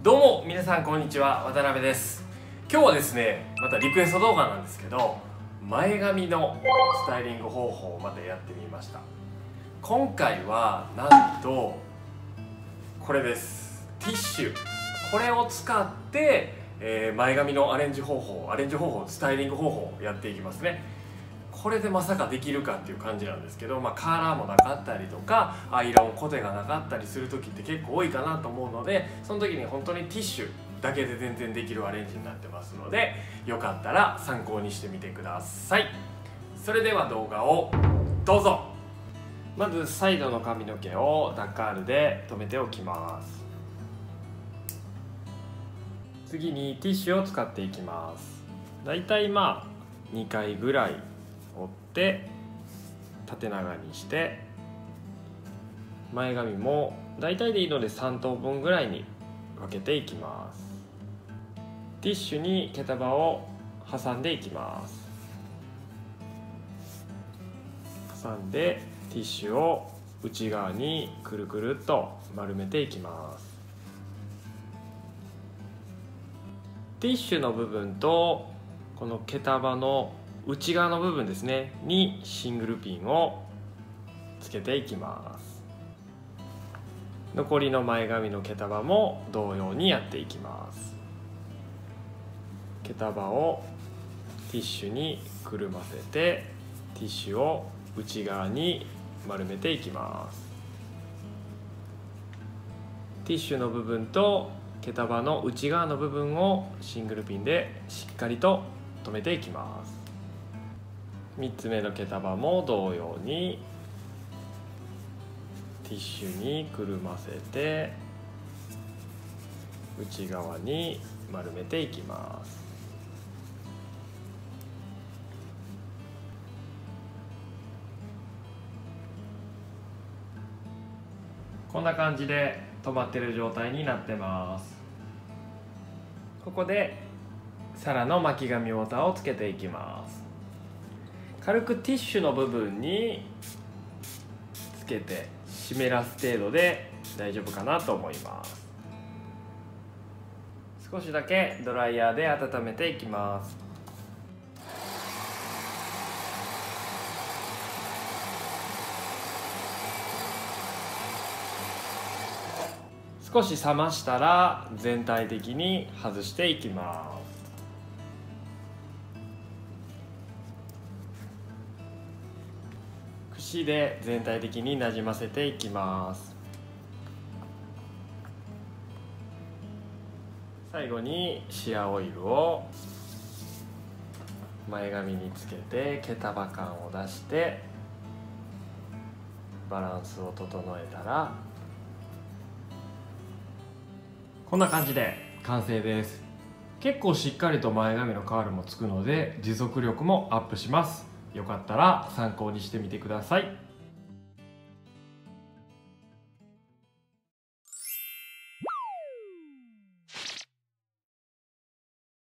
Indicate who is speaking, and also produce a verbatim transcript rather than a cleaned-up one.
Speaker 1: どうも皆さんこんにちは、渡辺です。今日はですね、またリクエスト動画なんですけど、前髪のスタイリング方法をまたやってみました。今回はなんとこれです。ティッシュ、これを使って、えー、前髪のアレンジ方法アレンジ方法スタイリング方法をやっていきますね。これでまさかできるかっていう感じなんですけど、まあ、カーラーもなかったりとかアイロンコテがなかったりする時って結構多いかなと思うので、その時に本当にティッシュだけで全然できるアレンジになってますので、よかったら参考にしてみてください。それでは動画をどうぞ。まずサイドの髪の毛をダッカールで留めておきます。次にティッシュを使っていきます。だいたいまあにかいぐらい折って縦長にして、前髪も大体でいいのでさん等分ぐらいに分けていきます。ティッシュに毛束を挟んでいきます。挟んでティッシュを内側にくるくるっと丸めていきます。ティッシュの部分とこの毛束の内側の部分ですねにシングルピンをつけていきます。残りの前髪の毛束も同様にやっていきます。毛束をティッシュにくるませてティッシュを内側に丸めていきます。ティッシュの部分と毛束の内側の部分をシングルピンでしっかりと留めていきます。みっつめの毛束も同様にティッシュにくるませて内側に丸めていきます。こんな感じで止まってる状態になってます。ここでサラの巻き髪ウォーターをつけていきます。軽くティッシュの部分につけて湿らす程度で大丈夫かなと思います。少しだけドライヤーで温めていきます。少し冷ましたら全体的に外していきます。櫛で全体的になじませていきます。最後にシアーオイルを前髪につけて毛束感を出してバランスを整えたらこんな感じで完成です。結構しっかりと前髪のカールもつくので持続力もアップします。よかったら参考にしてみてください。